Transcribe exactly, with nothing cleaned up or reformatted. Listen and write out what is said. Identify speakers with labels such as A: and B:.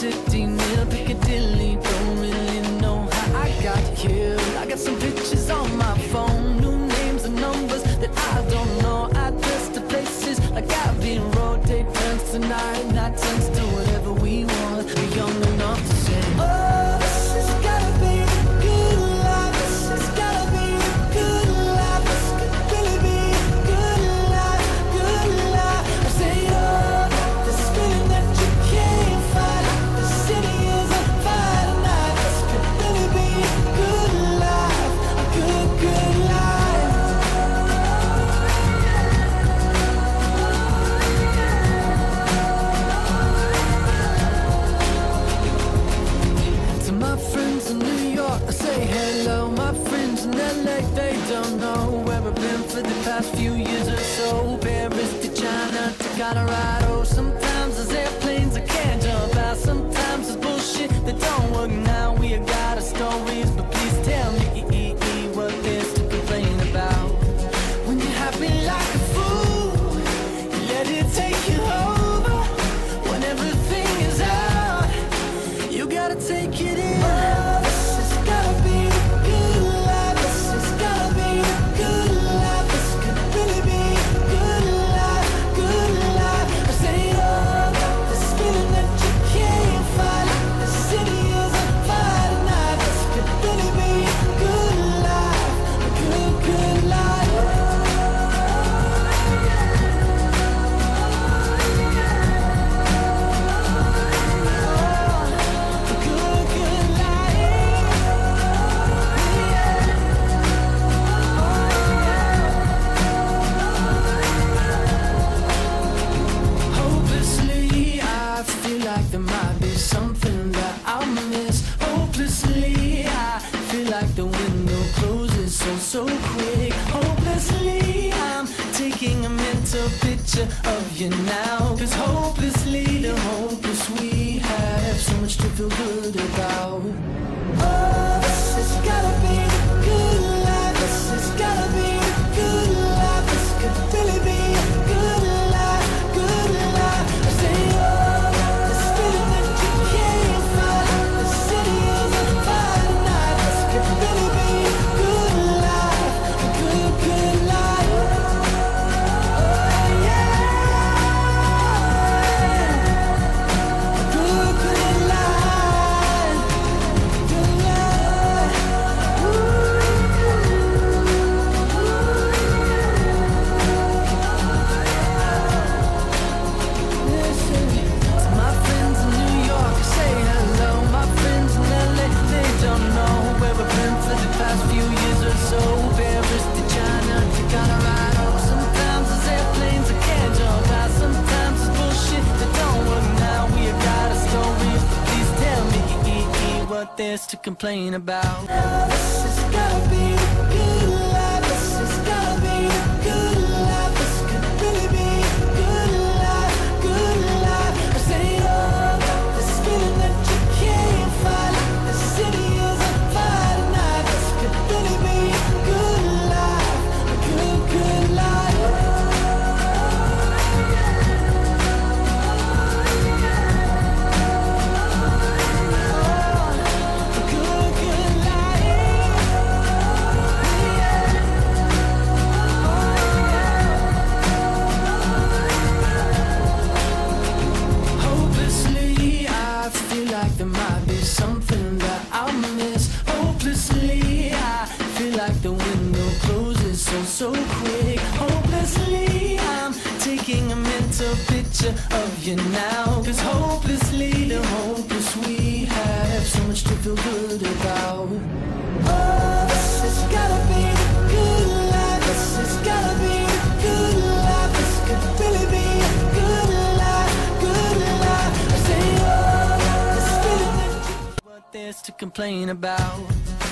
A: city near Piccadilly. Don't really know how I got here. I got some pictures on my phone, new names and numbers that I don't know. Address to places like Abbey Road. Day turns to night, night turns to whatever we want. We're young enough to say, oh, this has gotta be the good life. This has gotta be the good life. This could really be a good life, good life. I say, oh, this feeling that you can't fight. The city is on fire tonight. This could really be a good life, a good, good life. To my friends in New York, I say hello. My friends in L A, they don't know where I've been for the past few years or so. Paris to China to Colorado. Sometimes there's airplanes I can't jump out. Sometimes there's bullshit that don't work now. We got our stories, but please tell me what there's to complain about. When you're happy like a fool, you let it take you over. When everything is out, you gotta take it in. Oh, this has gotta be the good life. This has gotta be the good life. This could really be a good life, good life. I say, oh, this feeling that you can't fight. The city is on fire tonight. This could really be a good life, a good, good life. A good, good life. Hopelessly, I feel like there might be something that I'll miss. Hopelessly, I feel like the window closes so, so quick. Hopelessly, I'm taking a mental picture of you now. Cause hopelessly, the hopeless we have so much to feel good about. Oh, this has gotta be the good life. This has gotta be the good life. This could really be a good life, good life. I say, oh, this feeling that you can't fight. The city is on fire tonight. This could really be a good life, a good, good life. Oh, yeah. A good, good life, good life. Listen, to my friends in New York, I say hello. My friends in L A, they don't know where we've been for the past few years or so. Paris to China to Colorado. Sometimes there's airplanes I can't jump out. Sometimes there's bullshit that don't work now. We have got a story, please tell me what there's to complain about. Oh, this has gotta be the good life. This has gotta be the good life. This could really be a good life, good life. I say, oh, this feeling that you can't fight. The city is on fire tonight. This could really be a good life, a good, good life. A good, good life. Hopelessly, I feel like there might be something that I'll miss. Hopelessly, I feel like the window closes so, so quick. Hopelessly, I'm taking a mental picture of you now. Cause hopelessly, the hopeless we have so much to feel good about. Oh, this has gotta be the good life. This has gotta be the good life. This could really be a good life, good life. I say, oh, this feeling that you what there's to complain about.